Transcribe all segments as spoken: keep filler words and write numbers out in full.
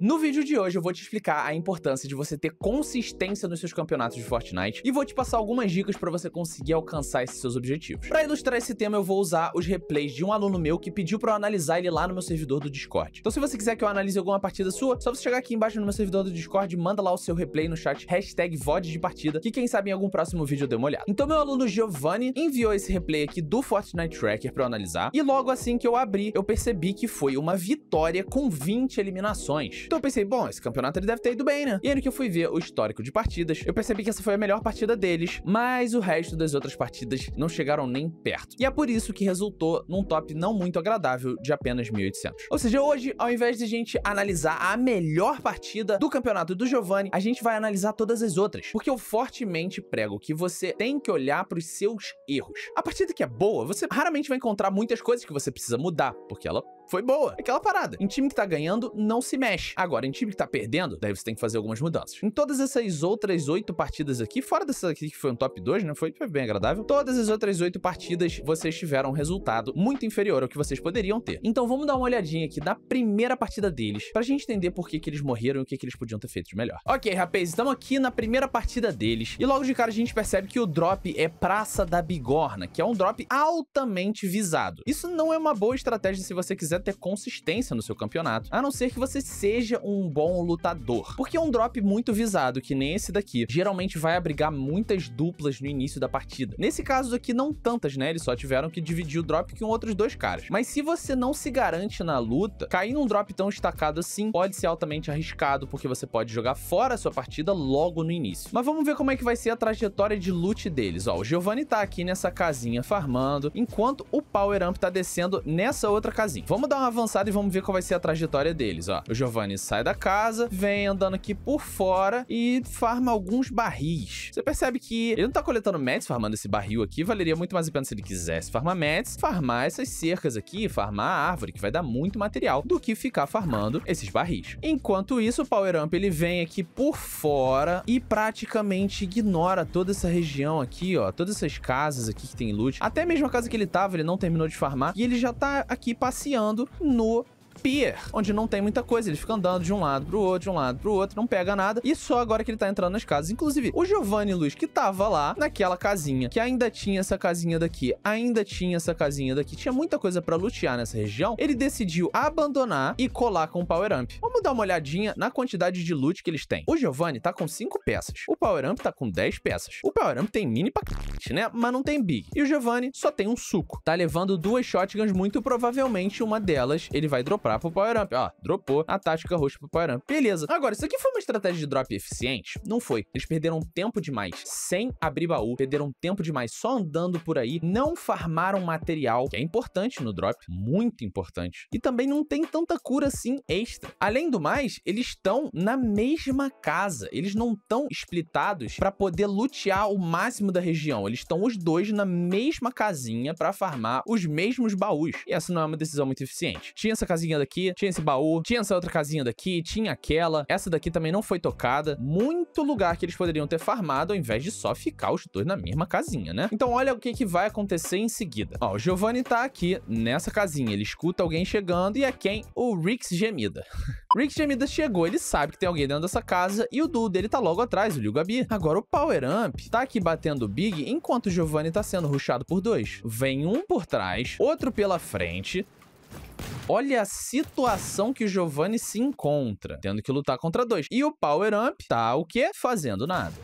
No vídeo de hoje eu vou te explicar a importância de você ter consistência nos seus campeonatos de Fortnite e vou te passar algumas dicas para você conseguir alcançar esses seus objetivos. Para ilustrar esse tema eu vou usar os replays de um aluno meu que pediu para eu analisar ele lá no meu servidor do Discord. Então se você quiser que eu analise alguma partida sua, só você chegar aqui embaixo no meu servidor do Discord, manda lá o seu replay no chat, hashtag V O D de partida, que quem sabe em algum próximo vídeo eu dê uma olhada. Então meu aluno Giovanni enviou esse replay aqui do Fortnite Tracker para eu analisar e logo assim que eu abri, eu percebi que foi uma vitória com vinte eliminações. Então eu pensei, bom, esse campeonato ele deve ter ido bem, né? E aí que eu fui ver o histórico de partidas, eu percebi que essa foi a melhor partida deles, mas o resto das outras partidas não chegaram nem perto. E é por isso que resultou num top não muito agradável de apenas mil e oitocentos. Ou seja, hoje, ao invés de a gente analisar a melhor partida do campeonato do Giovanni, a gente vai analisar todas as outras, porque eu fortemente prego que você tem que olhar para os seus erros. A partida que é boa, você raramente vai encontrar muitas coisas que você precisa mudar, porque ela foi boa. Aquela parada. Em time que tá ganhando, não se mexe. Agora, em time que tá perdendo, daí você tem que fazer algumas mudanças. Em todas essas outras oito partidas aqui, fora dessa aqui que foi um top dois, né? Foi, foi bem agradável. Todas as outras oito partidas, vocês tiveram um resultado muito inferior ao que vocês poderiam ter. Então vamos dar uma olhadinha aqui da primeira partida deles, pra gente entender por que que eles morreram e o que que eles podiam ter feito de melhor. Ok, rapaz, estamos aqui na primeira partida deles, e logo de cara a gente percebe que o drop é Praça da Bigorna, que é um drop altamente visado. Isso não é uma boa estratégia se você quiser ter consistência no seu campeonato, a não ser que você seja um bom lutador, porque é um drop muito visado, que nem esse daqui, geralmente vai abrigar muitas duplas no início da partida. Nesse caso aqui, não tantas, né? Eles só tiveram que dividir o drop com outros dois caras. Mas se você não se garante na luta, cair num drop tão destacado assim pode ser altamente arriscado, porque você pode jogar fora a sua partida logo no início. Mas vamos ver como é que vai ser a trajetória de loot deles. Ó, o Giovanni tá aqui nessa casinha farmando, enquanto o Power Amp tá descendo nessa outra casinha. Vamos dar uma avançada e vamos ver qual vai ser a trajetória deles, ó. O Giovanni sai da casa, vem andando aqui por fora e farma alguns barris. Você percebe que ele não tá coletando meds farmando esse barril aqui, valeria muito mais a pena se ele quisesse farmar meds, farmar essas cercas aqui, farmar a árvore, que vai dar muito material, do que ficar farmando esses barris. Enquanto isso, o Power Amp ele vem aqui por fora e praticamente ignora toda essa região aqui, ó, todas essas casas aqui que tem loot. Até mesmo a casa que ele tava, ele não terminou de farmar e ele já tá aqui passeando no pier, onde não tem muita coisa, ele fica andando de um lado pro outro, de um lado pro outro, não pega nada, e só agora que ele tá entrando nas casas. Inclusive, o Giovanni Luiz, que tava lá naquela casinha, que ainda tinha essa casinha daqui, ainda tinha essa casinha daqui, tinha muita coisa pra lutear nessa região, ele decidiu abandonar e colar com o Power Amp. Vamos dar uma olhadinha na quantidade de loot que eles têm. O Giovanni tá com cinco peças, o Power Amp tá com dez peças. O Power Amp tem mini pra c***, né? Mas não tem big. E o Giovanni só tem um suco. Tá levando duas shotguns, muito provavelmente uma delas ele vai dropar pro Power Amp. Ó, dropou a tática roxa pro Power Amp. Beleza. Agora, isso aqui foi uma estratégia de drop eficiente? Não foi. Eles perderam tempo demais sem abrir baú, perderam tempo demais só andando por aí, não farmaram material, que é importante no drop, muito importante. E também não tem tanta cura assim extra. Além do mais, eles estão na mesma casa. Eles não estão splitados pra poder lutear o máximo da região. Eles estão os dois na mesma casinha pra farmar os mesmos baús. E essa não é uma decisão muito eficiente. Tinha essa casinha daqui, tinha esse baú, tinha essa outra casinha daqui, tinha aquela, essa daqui também não foi tocada. Muito lugar que eles poderiam ter farmado ao invés de só ficar os dois na mesma casinha, né? Então olha o que que vai acontecer em seguida. Ó, o Giovanni tá aqui nessa casinha, ele escuta alguém chegando e é quem? O Rix Gemida. Rix Gemida chegou, ele sabe que tem alguém dentro dessa casa e o duo dele tá logo atrás, o Lil Gabi. Agora o Power Amp tá aqui batendo o Big enquanto o Giovanni tá sendo rushado por dois. Vem um por trás, outro pela frente. Olha a situação que o Giovanni se encontra, tendo que lutar contra dois. E o Power Amp tá o quê? Fazendo nada.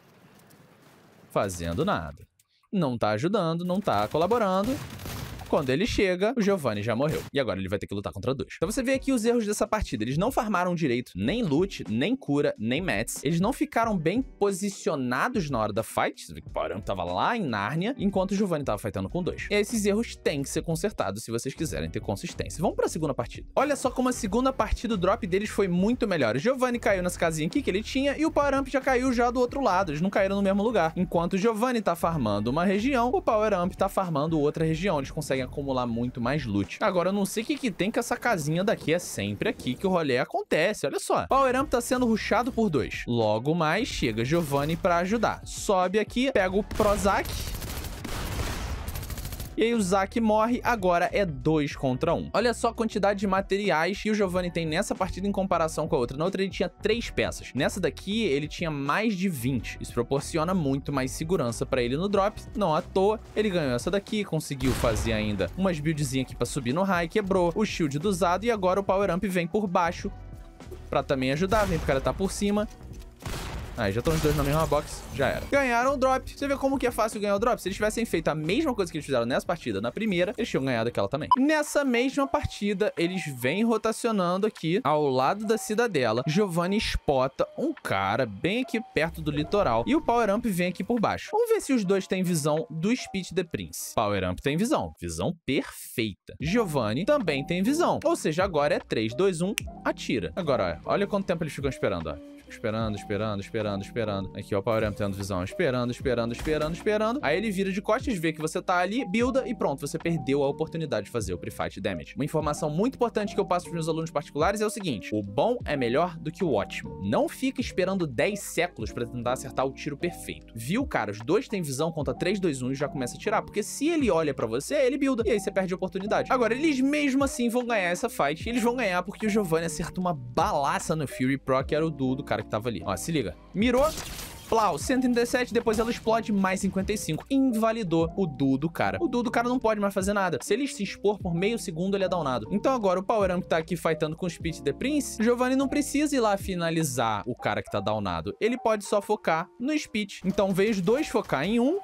Fazendo nada. Não tá ajudando, não tá colaborando. Quando ele chega, o Giovanni já morreu. E agora ele vai ter que lutar contra dois. Então você vê aqui os erros dessa partida. Eles não farmaram direito nem loot, nem cura, nem mats. Eles não ficaram bem posicionados na hora da fight. Você vê que o Power Amp tava lá em Nárnia, enquanto o Giovanni tava fightando com dois. E esses erros têm que ser consertados se vocês quiserem ter consistência. Vamos pra segunda partida. Olha só como a segunda partida, o drop deles foi muito melhor. O Giovanni caiu nessa casinha aqui que ele tinha e o Power Amp já caiu já do outro lado. Eles não caíram no mesmo lugar. Enquanto o Giovanni tá farmando uma região, o Power Amp tá farmando outra região. Eles conseguem acumular muito mais loot. Agora, eu não sei o que que tem com essa casinha daqui. É sempre aqui que o rolê acontece. Olha só. Power Amp tá sendo rushado por dois. Logo mais, chega Giovanni pra ajudar. Sobe aqui, pega o Prozac. E aí o Zac morre, agora é dois contra um. Olha só a quantidade de materiais que o Giovanni tem nessa partida em comparação com a outra. Na outra ele tinha três peças. Nessa daqui ele tinha mais de vinte. Isso proporciona muito mais segurança pra ele no drop. Não à toa, ele ganhou essa daqui, conseguiu fazer ainda umas buildzinhas aqui pra subir no high, quebrou o shield do Zado e agora o Power Amp vem por baixo pra também ajudar, vem pro cara tá por cima. Aí, já estão os dois na mesma box, já era. Ganharam o drop. Você vê como que é fácil ganhar o drop? Se eles tivessem feito a mesma coisa que eles fizeram nessa partida, na primeira, eles tinham ganhado aquela também. Nessa mesma partida, eles vêm rotacionando aqui ao lado da cidadela. Giovanni spota um cara bem aqui perto do litoral e o Power Amp vem aqui por baixo. Vamos ver se os dois têm visão do Speed the Prince. Power Amp tem visão. Visão perfeita. Giovanni também tem visão. Ou seja, agora é três, dois, um, atira. Agora, ó, olha quanto tempo eles ficam esperando, ó. Esperando, esperando, esperando, esperando. Aqui, ó, o Power Amp tendo visão. Esperando, esperando, esperando, esperando. Aí ele vira de costas, vê que você tá ali, builda e pronto, você perdeu a oportunidade de fazer o pre-fight damage. Uma informação muito importante que eu passo pros meus alunos particulares é o seguinte: o bom é melhor do que o ótimo. Não fica esperando dez séculos pra tentar acertar o tiro perfeito. Viu, cara? Os dois têm visão, conta três, dois, um e já começa a tirar. Porque se ele olha pra você, ele builda. E aí você perde a oportunidade. Agora, eles mesmo assim vão ganhar essa fight. E eles vão ganhar porque o Giovanni acerta uma balaça no Fury Pro, que era o duo do cara que tava ali. Ó, se liga. Mirou. Plau, cento e trinta e sete, depois ela explode, mais cinquenta e cinco. Invalidou o duo do cara. O duo do cara não pode mais fazer nada. Se ele se expor por meio segundo, ele é downado. Então agora o Power Amp tá aqui fightando com o Speed the Prince. Giovanni não precisa ir lá finalizar o cara que tá downado. Ele pode só focar no Speed. Então veio os dois focar em um.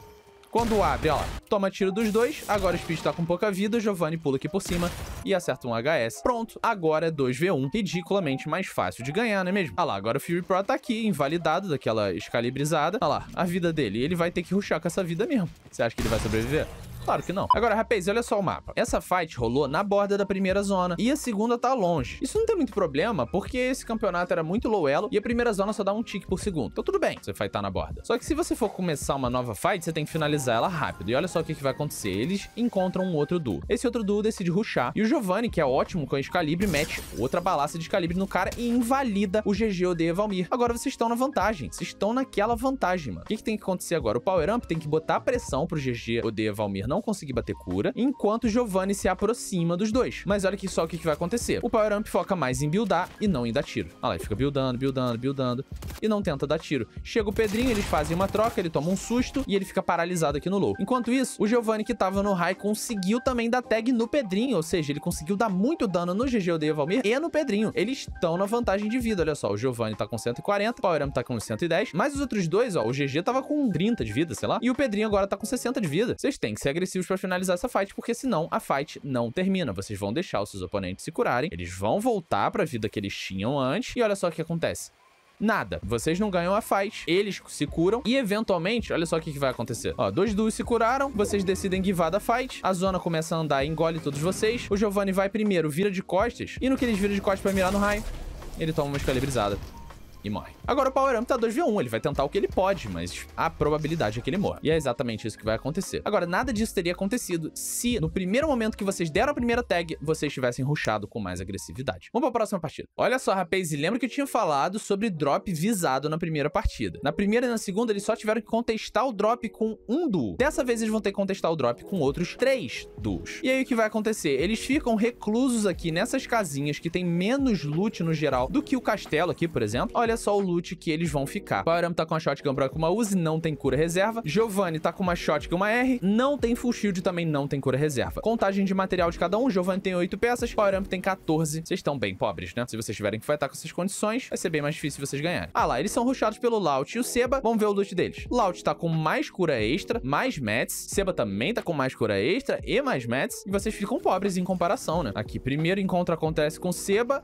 Quando abre, ó lá, toma tiro dos dois. Agora o Speed tá com pouca vida, o Giovanni pula aqui por cima e acerta um H S. Pronto, agora é dois v um. Ridiculamente mais fácil de ganhar, não é mesmo? Ah lá, agora o Fury Pro tá aqui, invalidado daquela escalibrizada. Ah lá, a vida dele. Ele vai ter que rushar com essa vida mesmo. Você acha que ele vai sobreviver? Claro que não. Agora, rapaz, olha só o mapa. Essa fight rolou na borda da primeira zona e a segunda tá longe. Isso não tem muito problema, porque esse campeonato era muito low elo e a primeira zona só dá um tick por segundo. Então tudo bem, você fightar na borda. Só que se você for começar uma nova fight, você tem que finalizar ela rápido. E olha só o que, que vai acontecer. Eles encontram um outro duo. Esse outro duo decide rushar. E o Giovanni, que é ótimo com a Excalibur, mete outra balaça de Excalibur no cara e invalida o G G odeia Valmir. Agora vocês estão na vantagem. Vocês estão naquela vantagem, mano. O que, que tem que acontecer agora? O Power Amp tem que botar pressão pro G G odeia Valmir não conseguir bater cura, enquanto o Giovanni se aproxima dos dois. Mas olha aqui só o que, que vai acontecer. O Power Amp foca mais em buildar e não em dar tiro. Olha lá, ele fica buildando, buildando, buildando e não tenta dar tiro. Chega o Pedrinho, eles fazem uma troca, ele toma um susto e ele fica paralisado aqui no low. Enquanto isso, o Giovanni que tava no high conseguiu também dar tag no Pedrinho, ou seja, ele conseguiu dar muito dano no G G odeia Valmir e no Pedrinho. Eles estão na vantagem de vida, olha só. O Giovanni tá com cento e quarenta, o Power Amp tá com cento e dez, mas os outros dois, ó, o G G tava com trinta de vida, sei lá, e o Pedrinho agora tá com sessenta de vida. Vocês têm que ser agressivos pra finalizar essa fight, porque senão a fight não termina. Vocês vão deixar os seus oponentes se curarem, eles vão voltar pra vida que eles tinham antes, e olha só o que acontece. Nada. Vocês não ganham a fight, eles se curam e eventualmente, olha só o que, que vai acontecer. Ó, dois duos se curaram, vocês decidem guivar da fight, a zona começa a andar e engole todos vocês, o Giovanni vai primeiro, vira de costas, e no que eles viram de costas pra mirar no high, ele toma uma escalibrizada e morre. Agora o Power Amp tá dois v um, ele vai tentar o que ele pode, mas a probabilidade é que ele morra. E é exatamente isso que vai acontecer. Agora, nada disso teria acontecido se, no primeiro momento que vocês deram a primeira tag, vocês tivessem rushado com mais agressividade. Vamos pra próxima partida. Olha só, rapaz, e lembra que eu tinha falado sobre drop visado na primeira partida. Na primeira e na segunda, eles só tiveram que contestar o drop com um duo. Dessa vez, eles vão ter que contestar o drop com outros três duos. E aí, o que vai acontecer? Eles ficam reclusos aqui nessas casinhas que tem menos loot no geral do que o castelo aqui, por exemplo. Olha só o loot que eles vão ficar. Power Amp tá com uma shotgun branca e uma Uzi, não tem cura reserva. Giovanni tá com uma shotgun e uma R, não tem full shield, também não tem cura reserva. Contagem de material de cada um, Giovanni tem oito peças, Power Amp tem quatorze. Vocês estão bem pobres, né? Se vocês tiverem que fightar com essas condições, vai ser bem mais difícil vocês ganharem. Ah lá, eles são rushados pelo Laut e o Seba. Vamos ver o loot deles. Laut tá com mais cura extra, mais mats. Seba também tá com mais cura extra e mais mats. E vocês ficam pobres em comparação, né? Aqui, primeiro encontro acontece com Seba.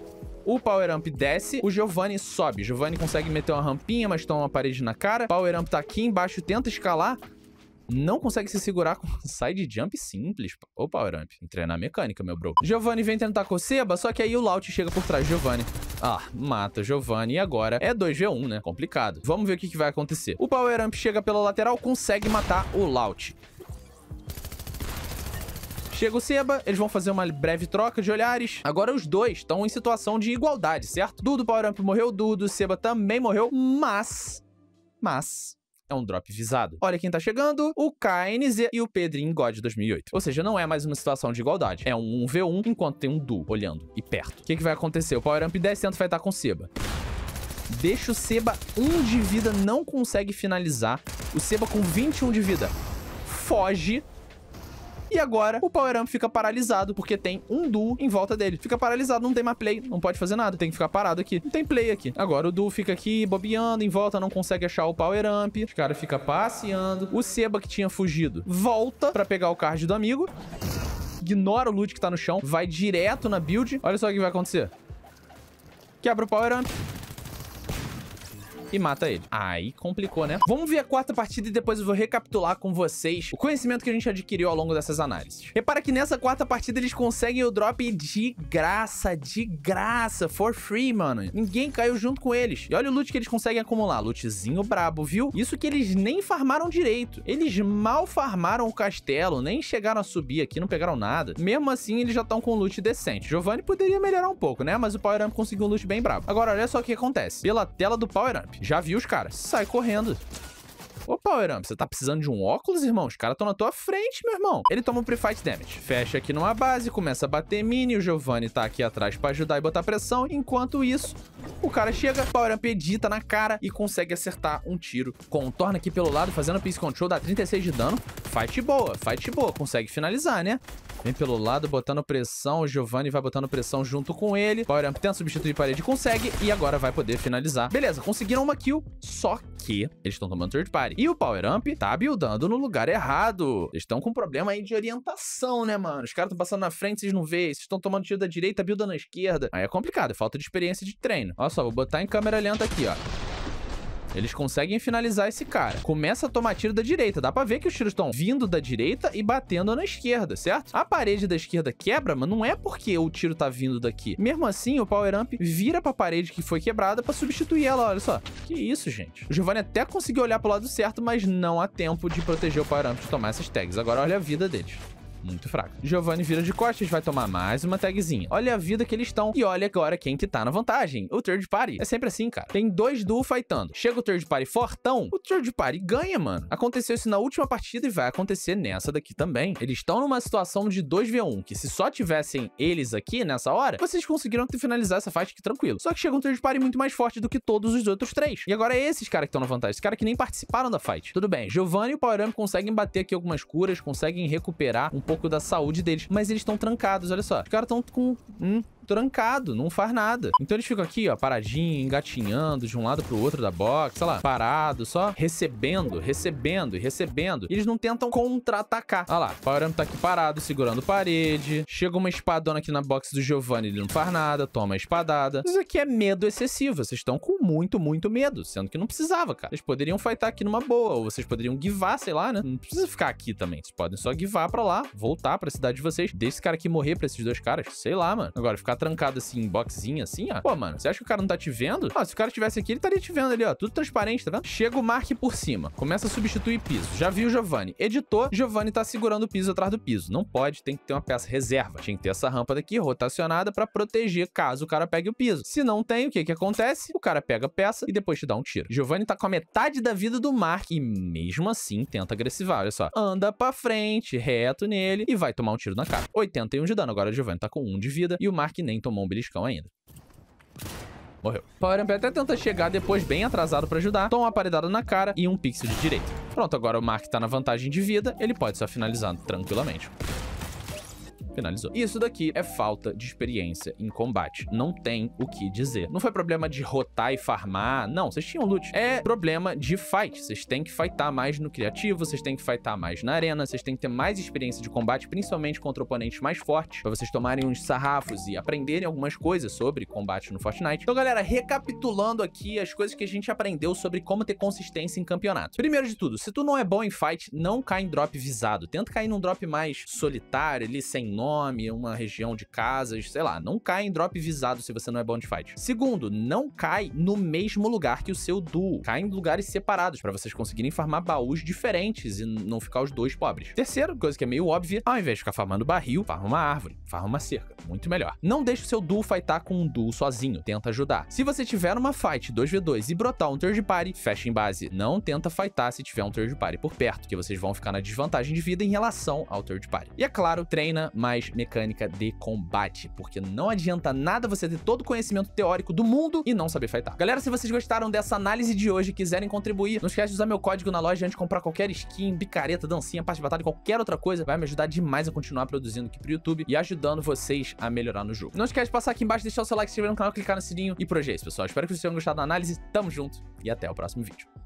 O Power Amp desce, o Giovanni sobe. Giovanni consegue meter uma rampinha, mas toma uma parede na cara. Power Amp tá aqui embaixo, tenta escalar. Não consegue se segurar com side jump simples. Ô, Power Amp, treinar mecânica, meu bro. Giovanni vem tentar com o Seba, só que aí o Laut chega por trás do Giovanni. Ah, mata o Giovanni e agora é dois v um, né? Complicado. Vamos ver o que, que vai acontecer. O Power Amp chega pela lateral, consegue matar o Laut. Chega o Seba, eles vão fazer uma breve troca de olhares. Agora os dois estão em situação de igualdade, certo? Dudu Power Amp morreu, Dudu Seba também morreu, mas... Mas... é um drop visado. Olha quem tá chegando, o K N Z e o Pedrinho God dois mil e oito. Ou seja, não é mais uma situação de igualdade. É um um v um enquanto tem um duo olhando e perto. O que, que vai acontecer? O Power Amp desce e tenta fightar com o Seba. Deixa o Seba um de vida, não consegue finalizar. O Seba com vinte e um de vida foge. E agora o Power Amp fica paralisado, porque tem um duo em volta dele. Fica paralisado, não tem mais play, não pode fazer nada. Tem que ficar parado aqui. Não tem play aqui. Agora o duo fica aqui bobeando em volta, não consegue achar o Power Amp. Os caras ficam passeando. O Seba, que tinha fugido, volta pra pegar o card do amigo. Ignora o loot que tá no chão, vai direto na build. Olha só o que vai acontecer. Quebra o Power Amp e mata ele. Aí complicou, né? Vamos ver a quarta partida e depois eu vou recapitular com vocês o conhecimento que a gente adquiriu ao longo dessas análises. Repara que nessa quarta partida eles conseguem o drop de graça, de graça, for free, mano. Ninguém caiu junto com eles. E olha o loot que eles conseguem acumular. Lootzinho brabo, viu? Isso que eles nem farmaram direito. Eles mal farmaram o castelo, nem chegaram a subir aqui, não pegaram nada. Mesmo assim, eles já estão com um loot decente. Giovanni poderia melhorar um pouco, né? Mas o Power Amp conseguiu um loot bem brabo. Agora, olha só o que acontece. Pela tela do Power Amp, já viu os caras? Sai correndo. Ô, Power Amp, você tá precisando de um óculos, irmão? Os caras estão na tua frente, meu irmão. Ele toma um pre-fight damage. Fecha aqui numa base, começa a bater mini. O Giovanni tá aqui atrás pra ajudar e botar pressão. Enquanto isso, o cara chega, Power Amp edita na cara e consegue acertar um tiro. Contorna aqui pelo lado, fazendo piece control, dá trinta e seis de dano. Fight boa, fight boa. Consegue finalizar, né? Vem pelo lado, botando pressão. O Giovanni vai botando pressão junto com ele. Power Amp tenta substituir parede, consegue. E agora vai poder finalizar. Beleza, conseguiram uma kill. Só que eles estão tomando third party. E o Power Amp tá buildando no lugar errado. Eles estão com um problema aí de orientação, né, mano? Os caras estão passando na frente, vocês não veem. Vocês estão tomando tiro da direita, buildando na esquerda. Aí é complicado, é falta de experiência de treino. Olha só, vou botar em câmera lenta aqui, ó. Eles conseguem finalizar esse cara. Começa a tomar tiro da direita. Dá pra ver que os tiros estão vindo da direita e batendo na esquerda, certo? A parede da esquerda quebra, mas não é porque o tiro tá vindo daqui. Mesmo assim, o Power Amp vira pra parede que foi quebrada pra substituir ela, olha só. Que isso, gente. O Giovanni até conseguiu olhar pro lado certo, mas não há tempo de proteger o Power Amp de tomar essas tags. Agora olha a vida deles. Muito fraco. Giovanni vira de costas, vai tomar mais uma tagzinha. Olha a vida que eles estão. E olha agora quem que tá na vantagem. O third party. É sempre assim, cara. Tem dois duo fightando. Chega o third party fortão, o third party ganha, mano. Aconteceu isso na última partida e vai acontecer nessa daqui também. Eles estão numa situação de dois v um, que se só tivessem eles aqui nessa hora, vocês conseguiram finalizar essa fight aqui tranquilo. Só que chega um third party muito mais forte do que todos os outros três. E agora é esses caras que estão na vantagem. Esses caras que nem participaram da fight. Tudo bem, Giovanni e o Power Amp conseguem bater aqui algumas curas, conseguem recuperar um pouco da saúde deles, mas eles estão trancados, olha só. Os caras estão com... Hum, trancado, não faz nada. Então eles ficam aqui, ó, paradinho, engatinhando de um lado pro outro da box, sei lá, parado, só recebendo, recebendo e recebendo. E eles não tentam contra-atacar. Olha lá, o Power Amp tá aqui parado, segurando parede. Chega uma espadona aqui na box do Giovanni, ele não faz nada, toma a espadada. Isso aqui é medo excessivo. Vocês estão com muito, muito medo, sendo que não precisava, cara. Vocês poderiam fightar aqui numa boa, ou vocês poderiam givar, sei lá, né? Não precisa ficar aqui também. Vocês podem só givar pra lá, voltar pra cidade de vocês. Deixa esse cara aqui morrer pra esses dois caras, sei lá, mano. Agora, ficar trancado assim, em boxzinho assim, ó. Pô, mano, você acha que o cara não tá te vendo? Ó, se o cara estivesse aqui, ele estaria te vendo ali, ó. Tudo transparente, tá vendo? Chega o Mark por cima. Começa a substituir piso. Já viu o Giovanni. Editou, Giovanni tá segurando o piso atrás do piso. Não pode, tem que ter uma peça reserva. Tinha que ter essa rampa daqui rotacionada pra proteger caso o cara pegue o piso. Se não tem, o que que acontece? O cara pega a peça e depois te dá um tiro. Giovanni tá com a metade da vida do Mark e mesmo assim tenta agressivar. Olha só. Anda pra frente, reto nele e vai tomar um tiro na cara. oitenta e um de dano. Agora o Giovanni tá com um de vida e o Mark nem tomou um beliscão ainda. Morreu. Power Amp até tenta chegar depois bem atrasado pra ajudar. Toma uma paredada na cara e um pixel de direita. Pronto, agora o Mark tá na vantagem de vida. Ele pode só finalizar tranquilamente. Finalizou. Isso daqui é falta de experiência em combate. Não tem o que dizer. Não foi problema de rotar e farmar. Não, vocês tinham loot. É problema de fight. Vocês têm que fightar mais no criativo, vocês têm que fightar mais na arena, vocês têm que ter mais experiência de combate, principalmente contra oponentes mais fortes, pra vocês tomarem uns sarrafos e aprenderem algumas coisas sobre combate no Fortnite. Então, galera, recapitulando aqui as coisas que a gente aprendeu sobre como ter consistência em campeonato. Primeiro de tudo, se tu não é bom em fight, não cai em drop visado. Tenta cair num drop mais solitário ali, sem nome, uma região de casas, sei lá. Não cai em drop visado se você não é bom de fight. Segundo, não cai no mesmo lugar que o seu duo. Cai em lugares separados, pra vocês conseguirem farmar baús diferentes e não ficar os dois pobres. Terceiro, coisa que é meio óbvia, ao invés de ficar farmando barril, farma uma árvore, farma uma cerca. Muito melhor. Não deixe o seu duo fightar com um duo sozinho, tenta ajudar. Se você tiver uma fight dois v dois e brotar um third party, fecha em base. Não tenta fightar se tiver um third party por perto, que vocês vão ficar na desvantagem de vida em relação ao third party. E é claro, treina mais mecânica de combate, porque não adianta nada você ter todo o conhecimento teórico do mundo e não saber fightar. Galera, se vocês gostaram dessa análise de hoje e quiserem contribuir, não esquece de usar meu código na loja antes de comprar qualquer skin, picareta, dancinha, passe de batalha, qualquer outra coisa. Vai me ajudar demais a continuar produzindo aqui pro YouTube e ajudando vocês a melhorar no jogo. Não esquece de passar aqui embaixo, deixar o seu like, se inscrever no canal, clicar no sininho. E por hoje é isso, pessoal. Espero que vocês tenham gostado da análise. Tamo junto e até o próximo vídeo.